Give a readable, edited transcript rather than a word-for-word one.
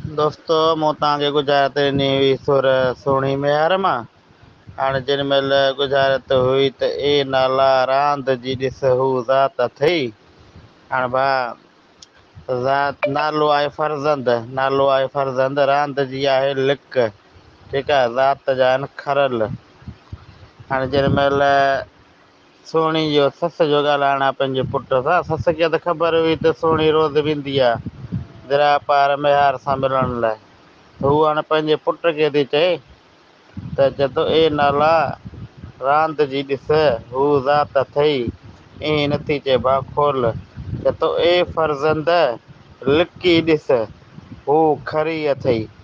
दोस्तो मूं तव्हांखे गुज़ारत ॾिनी हुई सुर सुहिणी मेहर मां। हाणे जिन महिल गुज़ारत हुई त ए नाला रांदि जी ॾिस हू ज़ात अथई। हाणे भाउ नालो आहे फर्ज़ंद, रांदि जी आहे लिक। ठीकु आहे, ज़ात जा आहिनि खरल। हाणे जिन महिल सोणी जो सस जो ॻाल्हाइणु आहे पंहिंजे पुट सां, सस खे त ख़बर हुई त सोणी रोज़ वेंदी आहे दरिया पार मेहार सां मिलण लाइ। हू हाणे पंहिंजे पुट खे थी चए त चए थो ए नाला रांदि जी ॾिस हू ज़ात अथई। ईअं नथी चए भाउ, खोल। चए थो ए फर्ज़ंद लिकी ॾिस हू खरी अथई।